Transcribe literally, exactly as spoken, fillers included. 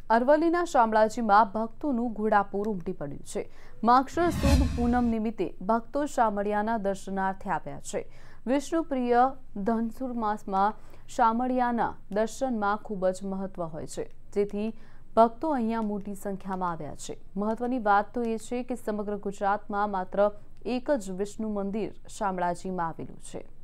અરવલ્લીના શામળાજીમાં ભક્તોનું ઘોડાપૂર ઉમટી પડ્યું છે। માગશર સુદ પૂનમ નિમિત્તે ભક્તો શામળિયાના દર્શનાર્થે આવ્યા છે। વિષ્ણુપ્રિય ધનસુર માસમાં શામળિયાના દર્શનમાં ખૂબ જ મહત્વ હોય છે, જેથી ભક્તો અહીંયા મોટી સંખ્યામાં આવ્યા છે। મહત્વની વાત તો એ છે કે સમગ્ર ગુજરાતમાં માત્ર એક જ વિષ્ણુ મંદિર શામળાજીમાં આવેલું છે।